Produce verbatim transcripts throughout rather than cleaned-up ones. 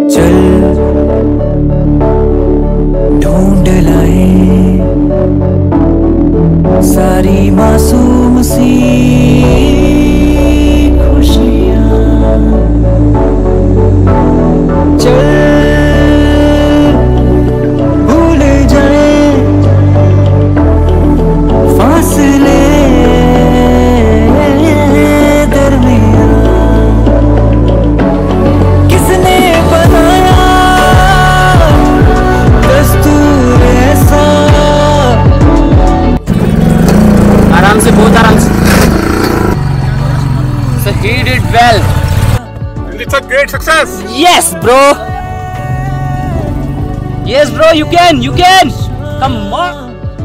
चल ढूंढ लाए सारी मासूम सी खुशियां, चल भूल जाए फासले आराम से, बहुत आराम से। So he did well. And it's a great success. Yes, bro. Yes, bro. You can. You can. Come on.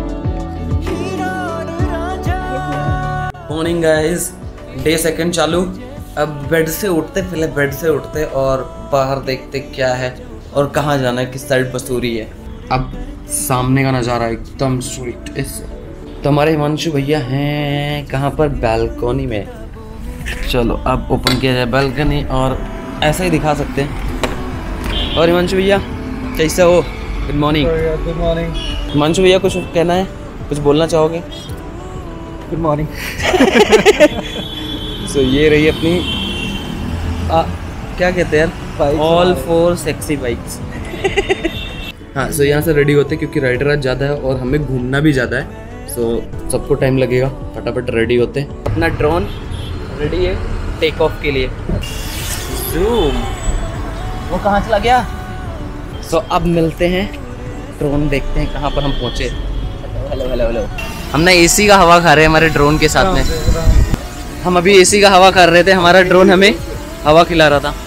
Morning, guys. Day second चालू। अब बेड से उठते, पहले बेड से उठते और बाहर देखते क्या है और कहाँ जाना है, किस साइड मसूरी है। अब सामने का नज़ारा एकदम स्वीट। इस तो हमारे हिमांशु भैया हैं कहाँ पर, बालकनी में। चलो अब ओपन किया जाए बालकनी और ऐसा ही दिखा सकते हैं। और हिमांशु भैया कैसे हो? Good morning. Good morning Himanshu भैया, कुछ कहना है, कुछ बोलना चाहोगे? Good morning. सो ये रही अपनी आ, क्या कहते हैं यार, ऑल फोर सेक्सी बाइक्स। हाँ, सो यहाँ से रेडी होते क्योंकि राइडर आज ज़्यादा है और हमें घूमना भी ज़्यादा है। सो so, सबको टाइम लगेगा, फटाफट रेडी होते हैं। अपना ड्रोन रेडी है टेक ऑफ के लिए। जूम, वो कहाँ चला गया? सो so, अब मिलते हैं, ड्रोन देखते हैं कहाँ पर हम पहुँचे। Hello hello hello. हम ना एसी का हवा खा रहे हैं हमारे ड्रोन के साथ में। हम अभी एसी का हवा खा रहे थे, हमारा ड्रोन हमें हवा खिला रहा था।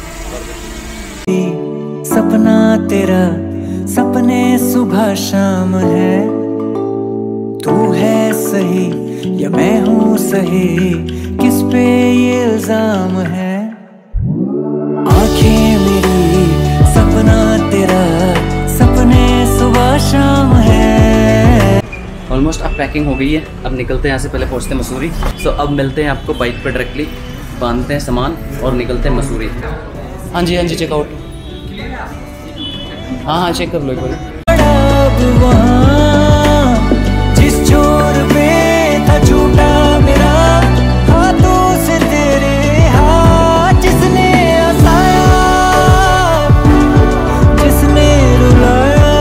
सपना तेरा सपने सुबह शाम है, तू है सही या मैं हूँ सही, किस पे ये इल्जाम है? आंखें मेरी सपना तेरा सपने सुबह शाम है। ऑलमोस्ट अब पैकिंग हो गई है, अब निकलते हैं यहाँ से। पहले पहुँचते हैं मसूरी। सो अब मिलते हैं आपको बाइक पे डायरेक्टली, बांधते हैं सामान और निकलते हैं मसूरी। हाँ जी हाँ जी, चेकआउट। हाँ हाँ चेक कर लो एक बार। जिस छोर पे था छूटा मेरा हाथों से तेरे हाथ, जिसने हंसाया जिसने रुलाया।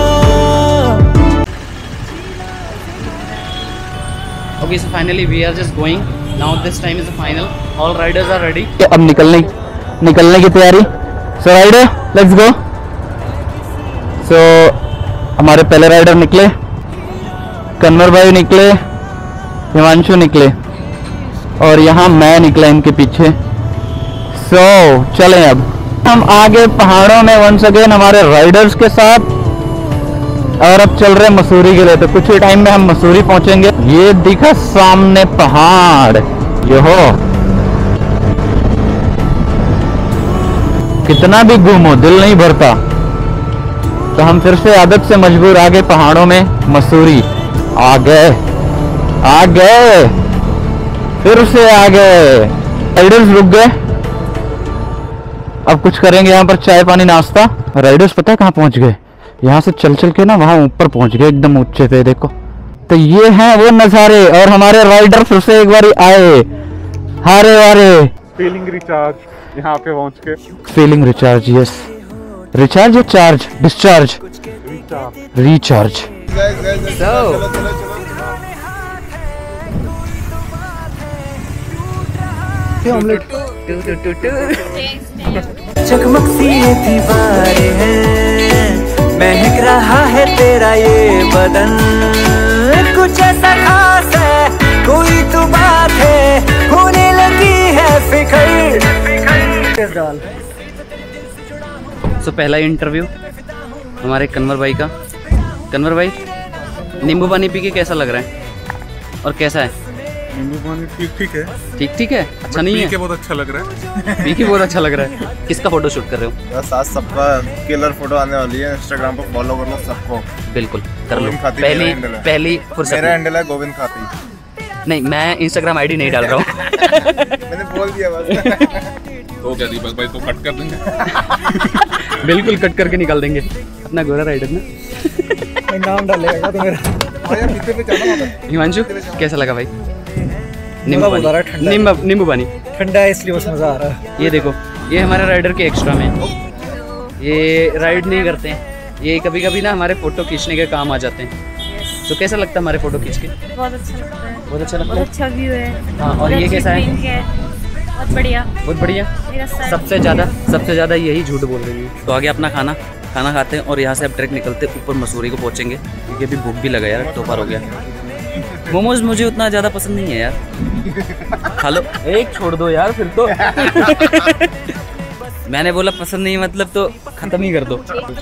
Okay, so finally we are just going. Now this time is the final. All riders are ready. अब निकलने निकलने की तैयारी। So rider, let's go. So हमारे पहले राइडर निकले, कन्वर भाई निकले, हिमांशु निकले और यहाँ मैं निकला इनके पीछे। सो so, चलें अब हम आगे पहाड़ों में वंस अगेन हमारे राइडर्स के साथ। और अब चल रहे मसूरी के लिए, तो कुछ ही टाइम में हम मसूरी पहुंचेंगे। ये दिखा सामने पहाड़, ये हो कितना भी घूमो दिल नहीं भरता। तो हम फिर से आदत से मजबूर आ गए पहाड़ों में, मसूरी आ गए आ गए फिर से आ गए। राइडर्स रुक गए, अब कुछ करेंगे यहाँ पर चाय पानी नाश्ता। राइडर्स पता है कहाँ पहुँच गए? यहाँ से चल चल के ना वहाँ ऊपर पहुँच गए, एकदम ऊंचे पे। देखो तो ये हैं वो नज़ारे, और हमारे राइडर फिर से एक बार आए हारे वारे। फीलिंग रिचार्ज यहाँ पे पहुँच के। Feeling recharge, yes. रिचार्ज या चार्ज? Discharge, recharge. चकमक सी ये दीवारें हैं, महक रहा है तेरा ये बदन, कुछ ऐसा खास है, कोई तो बात है, होने लगी है फिक्र। सो पहला इंटरव्यू हमारे कन्वर भाई का। कन्वर भाई, नींबू पानी पी के कैसा लग रहा है और कैसा है? नींबू पानी ठीक ठीक है। ठीक ठीक है, अच्छा नहीं है? पी के बहुत अच्छा लग रहा है। पी के बहुत अच्छा लग रहा है। किसका फोटो शूट कर रहे हो? बस आज सबका किलर फोटो आने वाली है, इंस्टाग्राम पर फॉलो कर लो सबको। बिल्कुल कर लो। खाती पहली पहली फुर्सत। मेरा हैंडल है गोविंद खाती। नहीं, मैं इंस्टाग्राम आईडी नहीं डाल रहा हूँ। मैंने बोल दिया बस। तो क्या दीपक भाई तो कट कर देंगे। बिल्कुल कट करके निकाल देंगे अपना गोरा राइडर ना। नाम डालेगा तो मेरा। हिमांशु कैसा लगा भाई? नींबू बता रहा है पानी, नींबू नींबू पानी ठंडा है इसलिए बस मजा आ रहा है। ये देखो, ये हमारे राइडर के एक्स्ट्रा में, ये राइड नहीं करते हैं, ये कभी कभी ना हमारे फोटो खींचने के काम आ जाते हैं। तो कैसा लगता है हमारे फोटो खींच के? बहुत अच्छा लगता है, बहुत अच्छा लगता है। बहुत अच्छा व्यू है। हाँ, और ये कैसा है? है बहुत बढ़िया, बहुत बढ़िया। मेरा सर सबसे ज़्यादा सबसे ज़्यादा यही झूठ बोल रही है। तो आगे अपना खाना खाना खाते हैं और यहाँ से अब ट्रैक निकलते ऊपर मसूरी को पहुँचेंगे, क्योंकि अभी भूख भी लगा यार, दोपहर हो गया। मोमोज मुझे उतना ज़्यादा पसंद नहीं है यार, खा लो एक छोड़ दो यार फिर तो। मैंने बोला पसंद नहीं मतलब तो खत्म ही कर दो।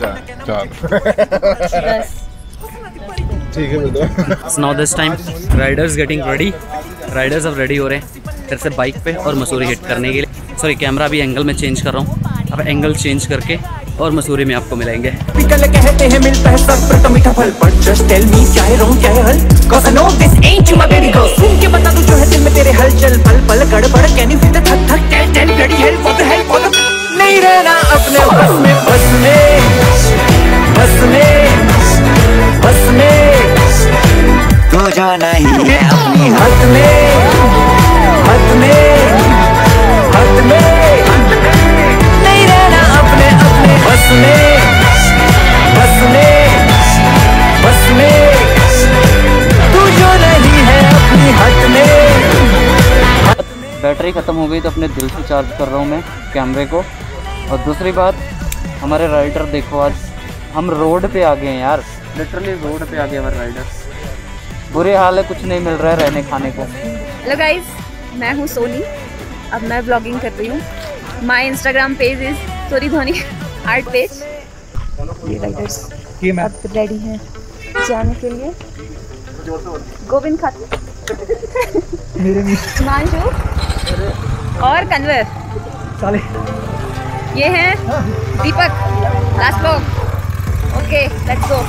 ठीक है बेटा। Now this time riders getting ready, riders अब रेडी हो रहे हैं फिर से बाइक पे और मसूरी हिट करने के लिए। सॉरी, कैमरा भी एंगल में चेंज कर रहा हूँ, अब एंगल चेंज करके और मसूरी में आपको मिलाएंगे। पिकल कहते हैं मिलता है सब पर तो मीठा फल, but just tell me क्या है रॉन्ग क्या है हल, cause I know this ain't you my baby girl। सुन के बता दूं जो है दिल में तेरे हलचल, पल पल गड़बड़ can you feel the थक थक tell tell bloody hell what the hell what the नहीं रहना अपने बस में बस में बस में बस में तो जाना ही है अपनी हद में हद में हद में नहीं रहना अपने अपने बस में बस में बस में तू जो नहीं है अपनी हद में। बैटरी ख़त्म हो गई तो अपने दिल से चार्ज कर रहा हूँ मैं कैमरे को। और दूसरी बात, हमारे राइडर देखो, आज हम रोड पे आ गए हैं यार, लिटरली रोड पे आ गए हमारे राइडर। बुरे हाल है, कुछ नहीं मिल रहा है रहने खाने को। हेलो गाइस, मैं हूँ सोनी, अब मैं ब्लॉगिंग कर रही हूँ। My Instagram page is Soni Dhoni art page. ये राइडर्स ये मैं अब रेडी हैं जाने के लिए गोविंद खाते मेरे में हिमांशु और कन्वर, साले ये हैं Deepak, last blog. Okay let's go.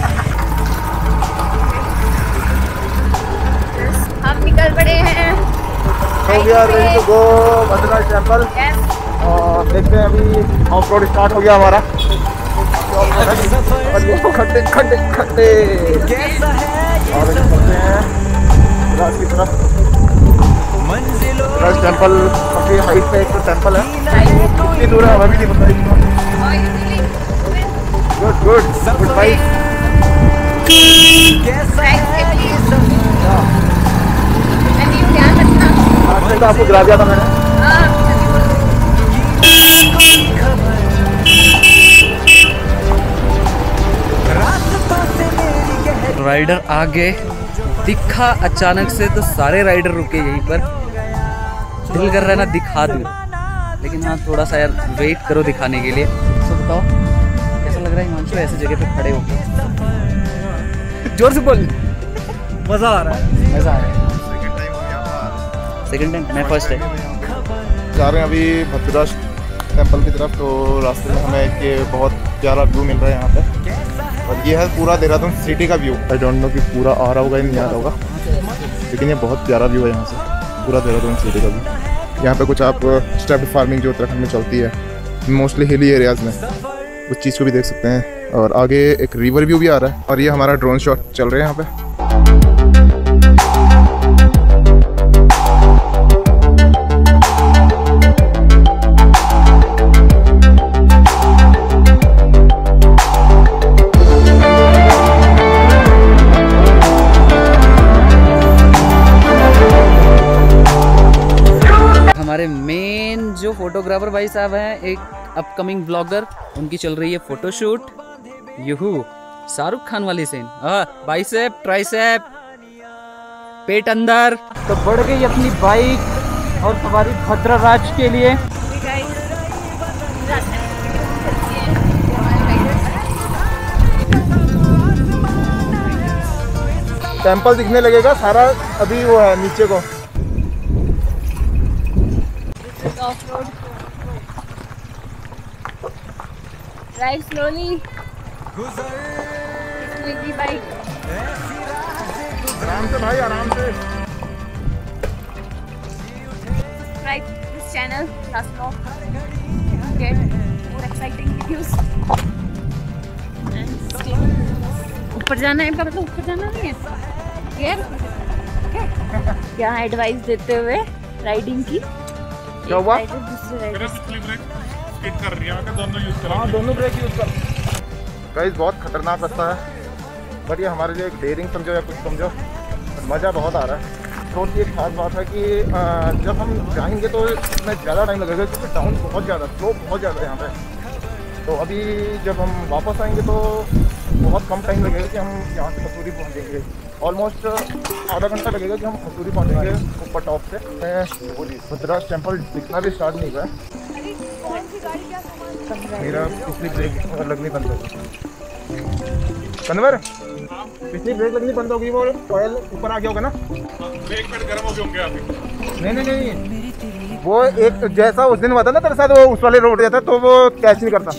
हम निकल पड़े हैं। हो गया ready to go Badrinath temple. Yes. और देखते हैं अभी ऑफ रोड स्टार्ट हो गया हमारा। खड्डे खड्डे खड्डे और चलते हैं राज की तरफ। राज टेंपल काफी हाइट पे एक तो टेंपल है, कितनी दूर है हमें भी नहीं पता। Good good good bye. ध्यान रखना, आज तक तो आपको गिरा दिया था मैंने। राइडर आगे दिखा अचानक से तो सारे राइडर रुके यहीं पर। दिल कर रहा है ना दिखा दूँ, लेकिन हाँ थोड़ा सा यार वेट करो दिखाने के लिए। तो बताओ कैसा लग रहा है हिमांशु ऐसी जगह पे खड़े होकर? जोर से बोल। मजा आ रहा है। मज़ा आ रहा है। सेकंड टाइम, मैं फर्स्ट टाइम जा रहे हैं अभी बद्रीनाथ टेंपल की तरफ। तो रास्ते में हमें एक बहुत प्यारा व्यू मिल रहा है यहाँ पे, और ये है पूरा देहरादून सिटी का व्यू। आई डोंट नो कि पूरा आ रहा होगा या नहीं आ रहा होगा, लेकिन ये बहुत प्यारा व्यू है यहाँ से, पूरा देहरादून सिटी का व्यू। यहाँ पे कुछ आप स्टेप फार्मिंग जो उत्तराखंड में चलती है मोस्टली हिली एरियाज़ में, उस चीज़ को भी देख सकते हैं। और आगे एक रिवर व्यू भी आ रहा है, और ये हमारा ड्रोन शॉट चल रहे हैं यहाँ पे। हमारे मेन जो फोटोग्राफर भाई साहब हैं, एक अपकमिंग ब्लॉगर, उनकी चल रही है फोटोशूट। यूहू शाहरुख खान वाली सीन, बाइसेप ट्राइसेप पेट अंदर। तो बढ़ गई अपनी बाइक और हमारी भद्राराज के लिए। टेंपल दिखने लगेगा सारा, अभी वो है नीचे को। Off-road. Drive slowly. Slowly bike. आराम से भाई, आराम से। Subscribe this channel. Last vlog. Get more exciting videos. ऊपर जाना है इनका मतलब ऊपर जाना नहीं है यार। क्या एडवाइस देते हुए राइडिंग की? क्या हुआ? दूसरे मेरा स्लिप ब्रेक स्किड कर रही है, मैं दोनों यूज कर रहा हाँ हूं। दोनों ब्रेक यूज कर। गाइस बहुत खतरनाक रास्ता है, बट ये हमारे लिए एक डेयरिंग समझो या कुछ समझो, मज़ा बहुत आ रहा है। तो एक खास बात है कि अ, जब हम जाएंगे तो इसमें ज़्यादा टाइम लगेगा क्योंकि डाउन बहुत ज़्यादा, स्लोप बहुत ज़्यादा है यहाँ पे। तो अभी जब हम वापस आएंगे तो बहुत कम टाइम लगेगा कि हम यहाँ से खसूरी पहुँचेंगे। ऑलमोस्ट आधा घंटा लगेगा कि हम खसूरी पहुँचेंगे ऊपर टॉप से। भद्रास टेम्पल दिखना भी स्टार्ट नहीं हुआ है, मेरा पिछली ब्रेक लगनी बंद हो गई। कन्वर पिछली ब्रेक लगनी बंद होगी, वो ऑयल ऊपर आ गया होगा ना? ब्रेक पैड गर्म हो गए होंगे अभी। नहीं नहीं नहीं, वो एक जैसा उस दिन हुआ था ना तेरे साथ, वो उस वाले रोड जाता तो वो कैच नहीं करता।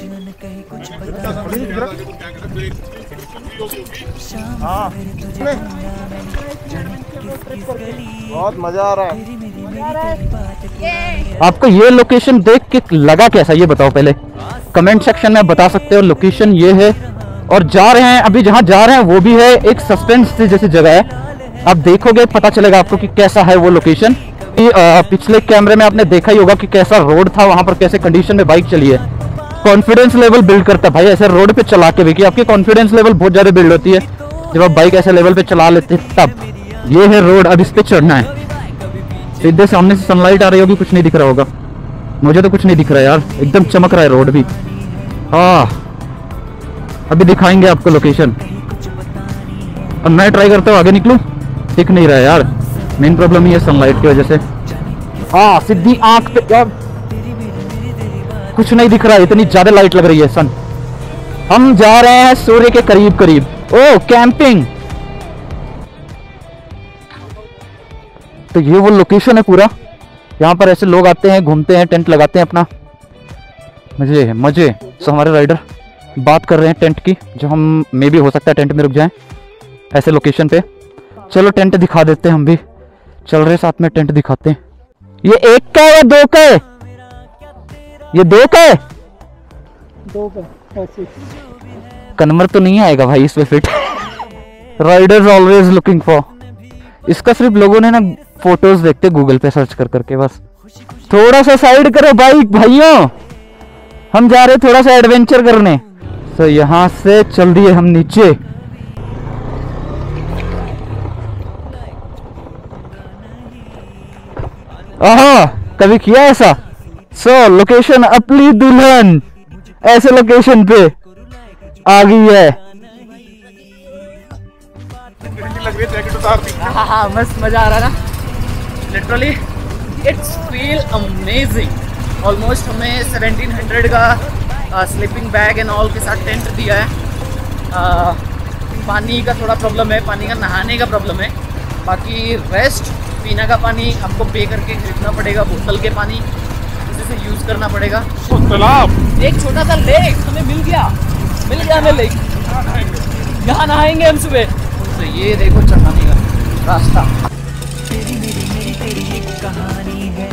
हाँ बहुत मजा आ रहा है। आपको ये लोकेशन देख के लगा कैसा, ये बताओ पहले कमेंट सेक्शन में बता सकते हो। लोकेशन ये है और जा रहे हैं अभी, जहाँ जा रहे हैं वो भी है एक सस्पेंस जैसी जगह है। आप देखोगे पता चलेगा आपको कि कैसा है वो लोकेशन। पिछले कैमरे में आपने देखा ही होगा कि कैसा रोड था, वहां पर कैसे कंडीशन में बाइक चली है। कॉन्फिडेंस लेवल बिल्ड करता है भाई ऐसे रोड पे चला के भी, कि आपकी कॉन्फिडेंस लेवल बहुत ज्यादा बिल्ड होती है जब आप बाइक ऐसे लेवल पे चला लेते हैं तब। ये है रोड, अब इस पे चढ़ना है। सीधे सामने से सनलाइट आ रही होगी, कुछ नहीं दिख रहा होगा, मुझे तो कुछ नहीं दिख रहा है यार, एकदम चमक रहा है रोड भी। हाँ अभी दिखाएंगे आपको लोकेशन। अब मैं ट्राई करता हूँ आगे निकलूं, दिख नहीं रहा है यार, मेन प्रॉब्लम ही है सनलाइट की वजह से। हाँ सीधी आंख पे यार कुछ नहीं दिख रहा है, इतनी ज्यादा लाइट लग रही है सन। हम जा रहे हैं सूर्य के करीब करीब। ओ कैंपिंग, तो ये वो लोकेशन है पूरा। यहाँ पर ऐसे लोग आते हैं, घूमते हैं, टेंट लगाते हैं अपना, मजे है मजे। तो हमारे राइडर बात कर रहे हैं टेंट की, जो हम मे भी हो सकता है टेंट में रुक जाएं ऐसे लोकेशन पे। चलो टेंट दिखा देते हैं, हम भी चल रहे साथ में, टेंट दिखाते हैं। ये एक का है या दो का है? ये दो का है, दो का कन्वर तो नहीं आएगा भाई इसमें fit. Riders always looking for, इसका सिर्फ लोगों ने ना फोटोज देखते गूगल पे सर्च कर करके बस। थोड़ा सा साइड करो बाइक भाइयों, हम जा रहे थोड़ा सा एडवेंचर करने। तो यहाँ से चल दिए हम नीचे। आहा कभी किया ऐसा? सो लोकेशन अपनी दुल्हन ऐसे लोकेशन पे आ गई है। लग रही है जैकेट उतार दी। हाँ हाँ मस्त मजा आ रहा ना, literally it's feel amazing. Almost हमें सेवनटीन हंड्रेड का स्लीपिंग बैग एंड ऑल के साथ टेंट दिया है। uh, पानी का थोड़ा प्रॉब्लम है, पानी का नहाने का प्रॉब्लम है, बाकी रेस्ट पीने का पानी आपको पे करके खरीदना पड़ेगा, बोतल के पानी उसी से यूज़ करना पड़ेगा। तो तालाब, एक छोटा सा लेक हमें मिल गया, मिल गया हमें लेक, यहाँ नहाएंगे हम सुबह। तो ये देखो चढ़ाने का रास्ता। तेरी मेरी मेरी तेरी एक कहानी है,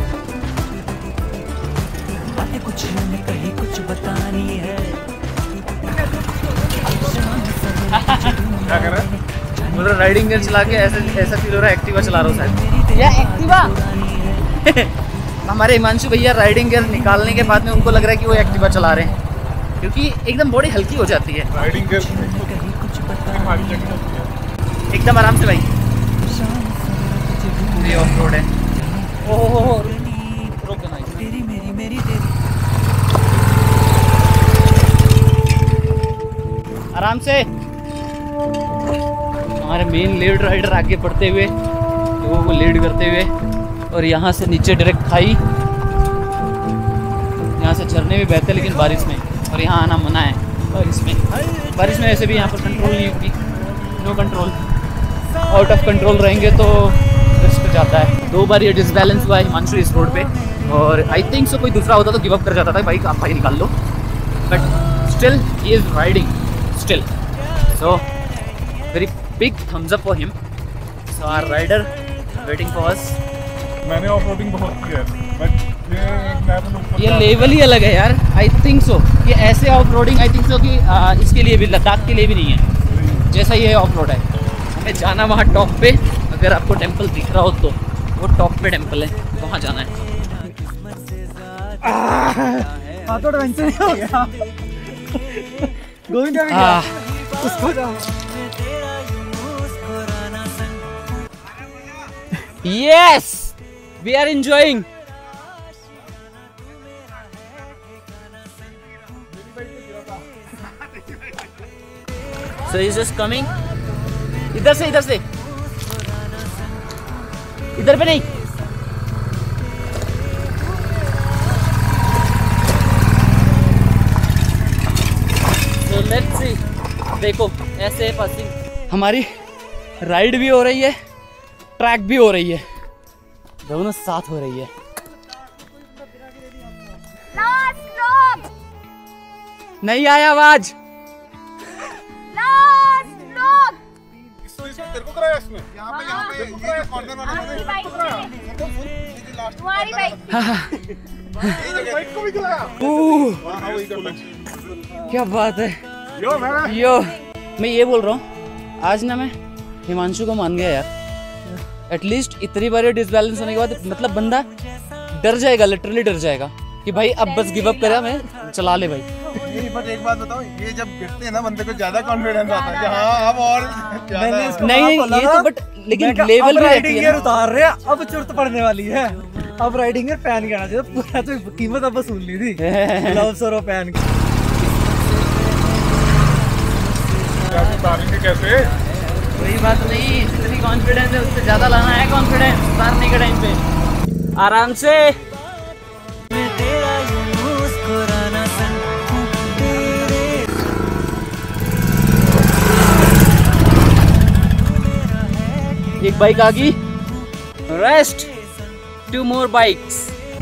बातें कुछ हमने कही कुछ बतानी है। क्या कर रहा है? मतलब राइडिंग गेयर चला के ऐसे ऐसा फील हो रहा है एक्टिवा चला रहा हूँ शायद। ये एक्टिवा हमारे हिमांशु भैया राइडिंग गेयर निकालने के बाद में उनको लग रहा है कि वो एक्टिवा चला रहे हैं, क्योंकि एकदम बॉडी हल्की हो जाती है राइडिंग गेयर भारी जगह होती है। एकदम आराम से भाई। ये ऑफ रोड है। ओहो रोक देना तेरी मेरी मेरी तेरी आराम से। हमारे मेन लीड राइडर आगे बढ़ते हुए लोगों को लीड करते हुए, और यहाँ से नीचे डायरेक्ट खाई, यहाँ से झरने भी बहते लेकिन बारिश में, और यहाँ आना मना है बारिश में। बारिश में ऐसे भी यहाँ पर कंट्रोल नहीं होगी, no control, out of control रहेंगे तो रिस्क जाता है। दो बार ये डिसबैलेंस हुआ है हिमांशु इस रोड पे, और आई थिंक सो कोई दूसरा होता तो गिव अप कर जाता था, बाइक आप भाई निकाल लो, but still he is riding still. So very big thumbs up for him. So our rider waiting for us. मैंने ऑफ रोडिंग बहुत की है, बट ये लेवल ऊपर ये लेवल ही अलग है यार, आई थिंक सो। ये ऐसे off roading I think so कि आ, इसके लिए भी, लद्दाख के लिए भी नहीं है। जैसा ये ऑफ रोड है, हमें जाना वहाँ टॉप पे। अगर आपको टेंपल दिख रहा हो तो वो टॉप पे टेंपल है, वहाँ जाना है। हाँ तो एडवेंचर ही हो गया। गोविंद भी गया, उसको जाओ। Yes, we are enjoying. So he's just coming. इधर से इधर से इधर पे नहीं। So let's see. देखो ऐसे पासिंग हमारी राइड भी हो रही है, ट्रैक भी हो रही है, दोनों साथ हो रही है। नहीं आया आवाज। तेरे को कराया इसमें? यहाँ पे यहाँ पे ये जो कॉर्नर वाला है तुम्हारी बाइक बाइक को भी कराया। हाँ वही कर। क्या बात है यो मैं यो। मैं ये बोल रहा हूँ, आज ना मैं हिमांशु को मान गया यार। एटलीस्ट इतनी बार डिसबैलेंस होने के बाद मतलब बंदा डर जाएगा, लिटरली डर जाएगा कि भाई अब बस गिव अप करा, मैं चला ले भाई। बट एक बात बताओ, ये जब गिरते हैं ना बंदे को ज्यादा कॉन्फिडेंस आता है कि हाँ अब और नहीं नहीं ये तो बट लेकिन लेवल भी रहती है। उतार रहे हैं, अब चुर्त पड़ने वाली है। अब राइडिंग गियर पहन के आना चाहिए, पूरा तो कीमत अब वसूल ली थी। ग्लव्स और पहन के उतारेंगे कैसे? कोई बात नहीं, जितनी कॉन्फिडेंस है उससे ज्यादा लाना है कॉन्फिडेंस उतारने के टाइम पे। आराम से एक बाइक आ गई, rest two more bikes.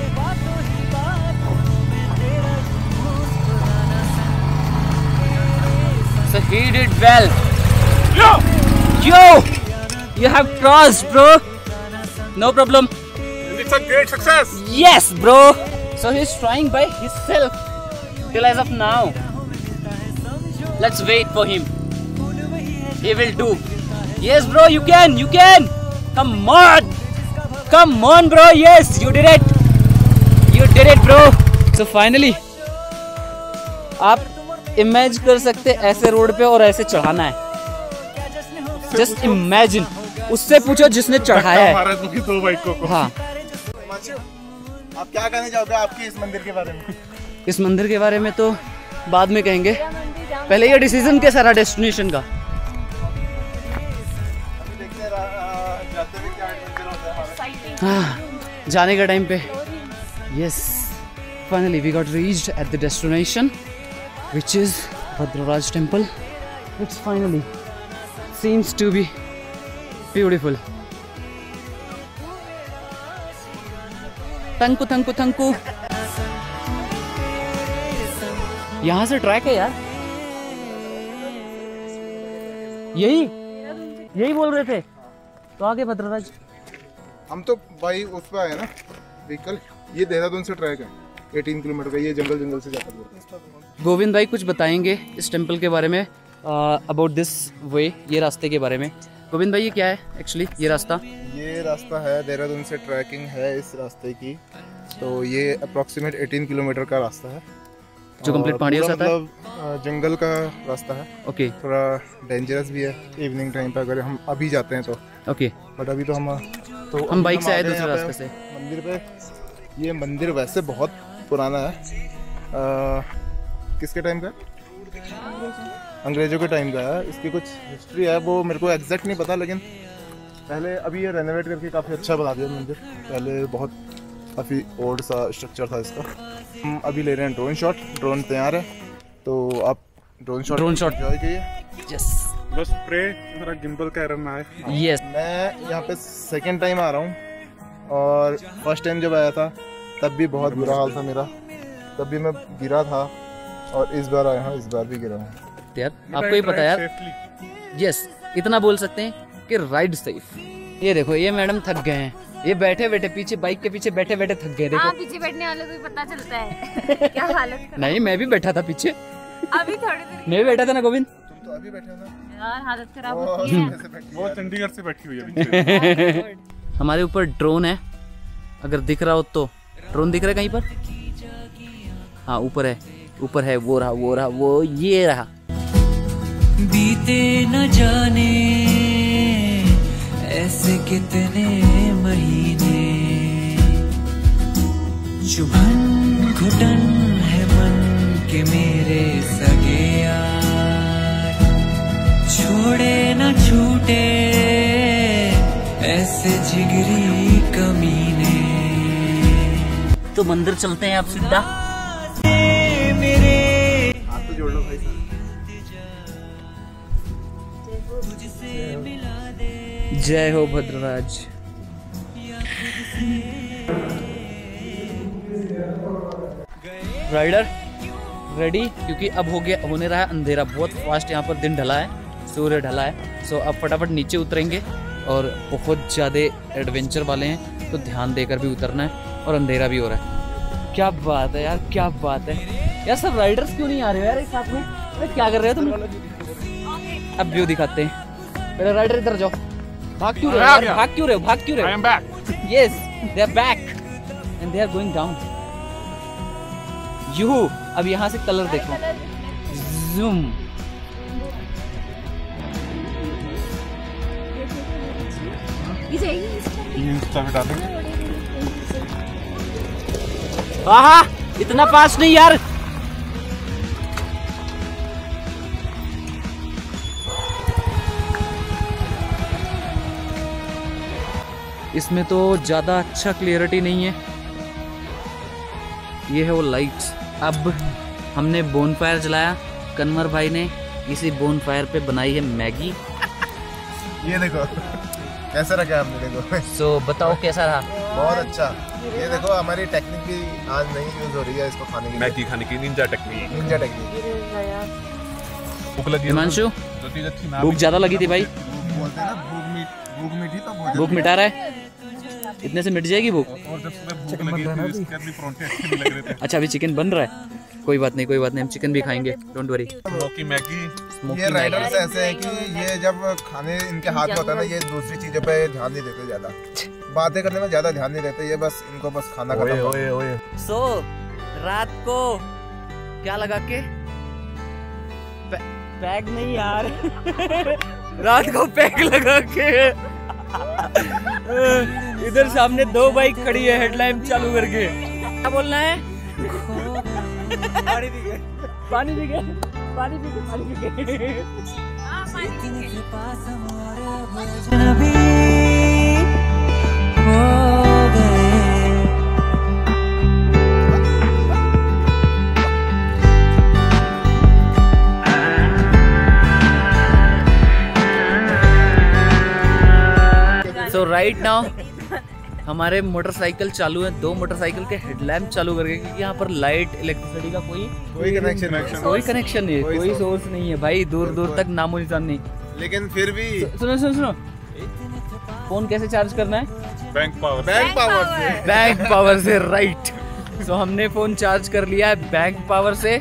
So he did well. Yo! Yo! You have crossed, bro. No problem. It's a great success. Yes, bro. So he's trying by himself till as of now. Let's wait for him. He will do. Yes, bro. You can. You can. Come on. Come on, bro. Yes, you did it. You did it, bro. So finally, आप imagine कर सकते ऐसे road पे और ऐसे चढ़ाना है। Just imagine, उससे पूछो जिसने चढ़ाया है। हमारा दो बाइकों को। हाँ। आप क्या कहना चाहोगे आपके इस मंदिर के बारे में? इस मंदिर के बारे में तो बाद में कहेंगे, पहले ये डिसीजन कैसा रहा डेस्टिनेशन का। हाँ, जाने के टाइम पे yes finally we got reached at the destination which is Bhadraraj temple. It's finally seems to be beautiful. Thank you thank you thank you. यहाँ से ट्रैक है यार, यही यही बोल रहे थे तो आगे भद्रराज। हम तो भाई उस पर आए ना व्हीकल, ये देहरादून से ट्रैक है अठारह किलोमीटर का, ये जंगल जंगल से जाता है। गोविंद भाई कुछ बताएंगे इस टेंपल के बारे में, अबाउट दिस वे, ये रास्ते के बारे में। गोविंद भाई ये क्या है एक्चुअली ये रास्ता? ये रास्ता है देहरादून से ट्रैकिंग है इस रास्ते की, तो ये अप्रॉक्सीमेट अठारह किलोमीटर का रास्ता है जो कंप्लीट पहाड़ियों से आता है। मतलब जंगल का रास्ता है। ओके। थोड़ा डेंजरस भी है इवनिंग टाइम पे अगर हम अभी जाते हैं तो। ओके। बट अभी तो हम तो हम बाइक से आए आ गए दूसरे यहाँ रास्ते पे से। मंदिर पे। ये मंदिर वैसे बहुत पुराना है, आ, किसके टाइम का? अंग्रेजों के टाइम का है। इसकी कुछ हिस्ट्री है, वो मेरे को एग्जैक्ट नहीं पता, लेकिन पहले अभी ये रेनोवेट करके काफ़ी अच्छा बना दिया मंदिर। पहले बहुत काफ़ी ओल्ड सा स्ट्रक्चर था इसका। हम अभी ले रहे हैं ड्रोन शॉट, ड्रोन तैयार है तो आप drone shot drone shot enjoy कीजिए। यस बस प्रे मेरा गिम्बल का एरर ना आए। यस। मैं यहाँ पे सेकंड टाइम आ रहा हूँ और फर्स्ट टाइम जब आया था तब भी बहुत बुरा हाल था मेरा, तब भी मैं गिरा था और इस बार आया हूँ, इस बार भी गिरा हूँ। यार आपको ही पता यार। यस इतना बोल सकते हैं कि राइड सेफ। ये देखो ये मैडम थक गए हैं, ये बैठे बैठे पीछे बाइक के पीछे बैठे बैठे थक गए। देखो पीछे बैठने वाले को पता चलता है क्या हालत। नहीं मैं भी बैठा था पीछे, अभी थोड़ी देर मैं भी बैठा था ना गोविंद। तुम तो अभी बैठे हो ना। यार हालत खराब वो होती है। वो चंडीगढ़ से बैठी हुई है पीछे। हमारे ऊपर ड्रोन है, अगर दिख रहा हो तो। ड्रोन दिख रहा है कहीं पर? हाँ ऊपर है, ऊपर है, वो रहा वो रहा वो ये रहा। बीते न जाने ऐसे कितने महीने, चुभन घुटन है मन के मेरे सगे यार, छोड़े न छूटे ऐसे जिगरी कमीने। तो मंदिर चलते हैं आप सीधा। मेरे हाथ तो जोड़ लो भाई साहब। जय हो भद्रराज। राइडर रेडी, क्योंकि अब हो गया होने रहा है अंधेरा बहुत फास्ट। यहाँ पर दिन ढला है, सूर्य ढला है। सो अब फटाफट नीचे उतरेंगे और बहुत ज़्यादा एडवेंचर वाले हैं, तो ध्यान देकर भी उतरना है। और अंधेरा भी हो रहा है। क्या बात है यार, क्या बात है यार। सब राइडर्स क्यों नहीं आ रहे हो यार एक साथ में? अरे क्या कर रहे हो तुम? अब व्यू दिखाते हैं। पहले राइडर इधर जाओ। भाग क्यों रहे हो यार? भाग क्यों रहे हो? भाग क्यों रहे हो? I am back. Yes, they are back and they are going down. You अब यहाँ से कलर देखो, जूम। इंस्टा पे डालेंगे। आहा, इतना पास नहीं यार। इसमें तो ज्यादा अच्छा क्लियरिटी नहीं है। ये है वो लाइट्स। अब हमने बोनफायर जलाया, कन्वर भाई ने इसी बोनफायर पे बनाई है मैगी। ये देखो कैसे रखा है हमने, देखो। सो so, बताओ कैसा रहा? बहुत अच्छा। ये देखो हमारी टेक्निक भी आज नहीं यूज हो रही है इसको खाने के लिए। मैगी खाने की निंजा टेक्निक। Ninja technique. भूख लगी है हिमांशु, तो चीज़ अच्छी ना भूख ज्यादा लगी थी भाई। बोलते हैं ना भूख मीठ भूख मीठी तो भोजन। भूख मिटा रहा है, इतने से मिट जाएगी भूख। और जब सुबह भूख लगी थी इसके भी परोंठे अच्छे भी लग रहे थे। अच्छा अभी चिकन बन रहा है, कोई बात नहीं कोई बात नहीं, हम चिकन भी खाएंगे, डोंट वरी। Smoky Maggi. ये राइडर्स ऐसे हैं कि ये जब खाने इनके हाथ में होता है ना, ये दूसरी चीजों पे ध्यान नहीं देते, ज्यादा बातें करने में ज्यादा ध्यान नहीं देते। ये बस इनको बस खाना खत्म। ओए ओए सो so, रात को क्या लगा के पै, पैग नहीं यार रात को पैग लगा के इधर सामने दो बाइक खड़ी है हेडलाइट चालू करके। क्या बोलना है? पानी पी गए पानी पी गए पानी पी गए पानी पी गए सो राइट नाउ हमारे मोटरसाइकिल चालू है, दो मोटरसाइकिल के हेडलैम्प चालू करके, क्योंकि यहाँ पर लाइट इलेक्ट्रिसिटी का कोई कोई कनेक्शन कोई कनेक्शन नहीं है, कोई कोई source सोर्स नहीं है भाई, दूर दूर तक नामो निशान नहीं। लेकिन फिर भी सुनो सुनो सुनो, फोन कैसे चार्ज करना है? Bank power. बैंक पावर से। बैंक पावर से, राइट। सो हमने फोन चार्ज कर लिया है बैंक पावर से।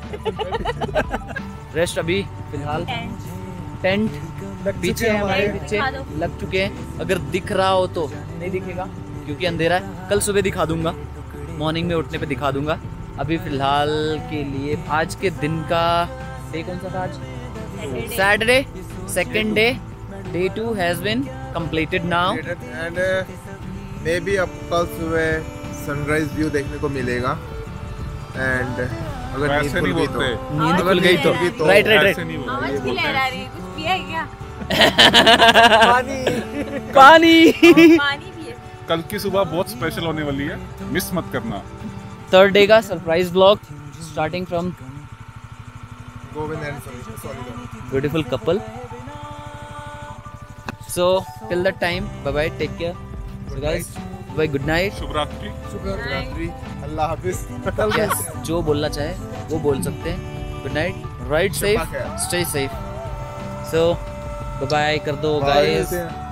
रेस्ट अभी फिलहाल टेंट पीछे है हमारे, पीछे लग चुके हैं। अगर दिख रहा हो तो, नहीं दिखेगा क्योंकि अंधेरा है, कल सुबह दिखा दूंगा, मॉर्निंग में उठने पे दिखा दूंगा। अभी फिलहाल के लिए आज के दिन का डे कौन सा था आज? Saturday, second day, day two has been completed now. And maybe अब कल सुबह सनराइज व्यू देखने को मिलेगा। एंड अगर नींद ऐसे खुल नहीं गई तो बोलते। नींद खुल गई तो, राइट राइट राइट। ऐसे नहीं बोलते। आवाज की लहरा रही है, कुछ पिया है क्या? पानी पानी पानी भी है। कल की सुबह बहुत स्पेशल होने वाली है, मिस मत करना। थर्ड डे का surprise blog starting from Govind and Soni beautiful couple. So till that time bye bye, take care guys, bye, good night. शुभ रात्रि। रात्रि, अल्लाह हाफिज। यस, जो बोलना चाहे वो बोल सकते हैं। Good night, ride safe, stay safe. So bye bye कर दो गाइस।